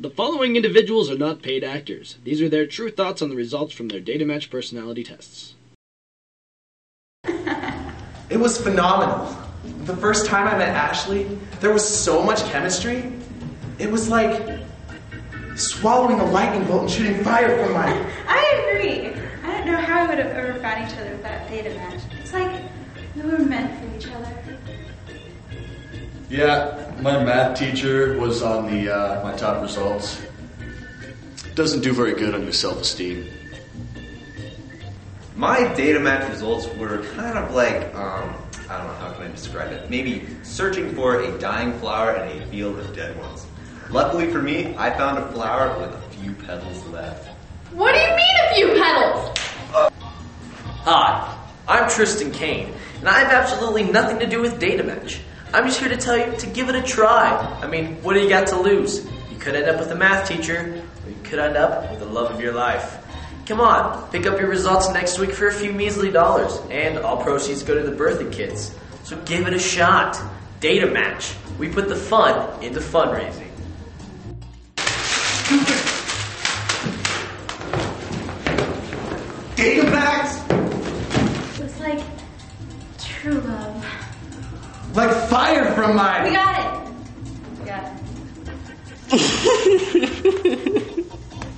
The following individuals are not paid actors. These are their true thoughts on the results from their data match personality tests. It was phenomenal. The first time I met Ashley, there was so much chemistry. It was like swallowing a lightning bolt and shooting fire from my... I agree. I don't know how we would have ever found each other without data match. It's like we were meant for each other. Yeah, my math teacher was on the my top results. Doesn't do very good on your self-esteem. My data match results were kind of like, I don't know, how can I describe it? Maybe searching for a dying flower in a field of dead ones. Luckily for me, I found a flower with a few petals left. What do you mean a few petals? Hi, I'm Tristan Kane, and I have absolutely nothing to do with data match. I'm just here to tell you to give it a try. I mean, what do you got to lose? You could end up with a math teacher, or you could end up with the love of your life. Come on, pick up your results next week for a few measly dollars, and all proceeds go to the birthing kids. So give it a shot. Data match. We put the fun into fundraising. Data match? It was like true love. Like fire from my... We got it. We got it.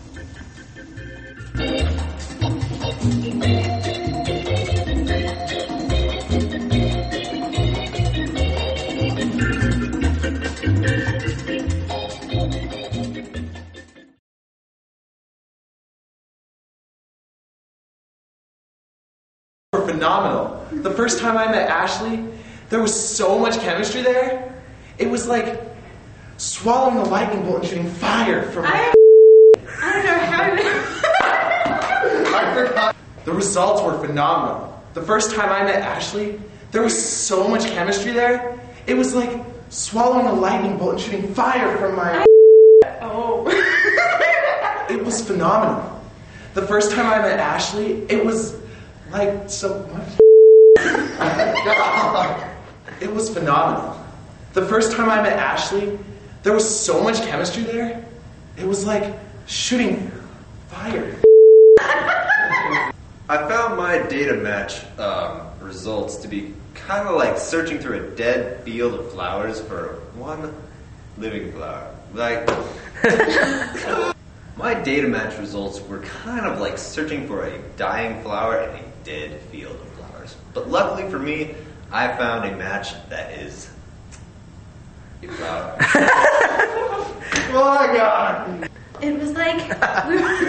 Were phenomenal. The first time I met Ashley, there was so much chemistry there. It was like swallowing a lightning bolt and shooting fire from my... I don't know how we... I forgot. The results were phenomenal. The first time I met Ashley, there was so much chemistry there. It was like swallowing a lightning bolt and shooting fire from my... Oh. It was phenomenal. The first time I met Ashley, it was like so much... It was phenomenal. The first time I met Ashley, there was so much chemistry there. It was like shooting fire. I found my data match results to be kind of like searching through a dead field of flowers for one living flower. Like, my data match results were kind of like searching for a dying flower in a dead field of flowers. But luckily for me, I found a match that is a flower. Oh my god! It was like we were...